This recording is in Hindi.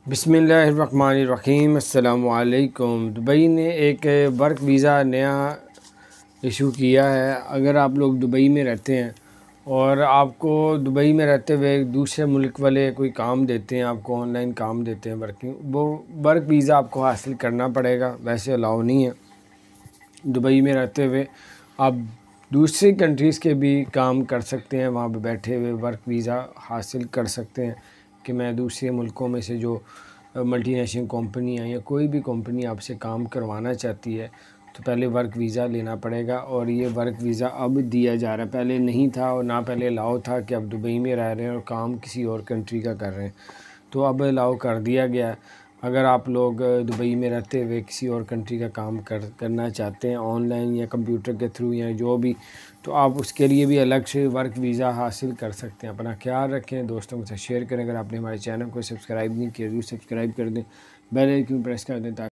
बिस्मिल्लाहिर्रहमानिर्रहीम। अस्सलामुअलैकुम। दुबई ने एक वर्क वीज़ा नया इशू किया है। अगर आप लोग दुबई में रहते हैं और आपको दुबई में रहते हुए दूसरे मुल्क वाले कोई काम देते हैं, आपको ऑनलाइन काम देते हैं वर्किंग, वो वर्क वीज़ा आपको हासिल करना पड़ेगा। वैसे अलाउ नहीं है। दुबई में रहते हुए आप दूसरी कंट्रीज़ के भी काम कर सकते हैं, वहाँ पे बैठे हुए वर्क वीज़ा हासिल कर सकते हैं कि मैं दूसरे मुल्कों में से जो मल्टीनेशनल कंपनी है या कोई भी कंपनी आपसे काम करवाना चाहती है तो पहले वर्क वीज़ा लेना पड़ेगा। और ये वर्क वीज़ा अब दिया जा रहा है, पहले नहीं था और ना पहले अलाउ था कि आप दुबई में रह रहे हैं और काम किसी और कंट्री का कर रहे हैं, तो अब अलाउ कर दिया गया है। अगर आप लोग दुबई में रहते हुए किसी और कंट्री का काम करना चाहते हैं ऑनलाइन या कंप्यूटर के थ्रू या जो भी, तो आप उसके लिए भी अलग से वर्क वीज़ा हासिल कर सकते हैं। अपना ख्याल रखें, दोस्तों के साथ शेयर करें। अगर आपने हमारे चैनल को सब्सक्राइब नहीं किया ज़रूर सब्सक्राइब कर दें, बेल आइकन प्रेस कर दें ताकि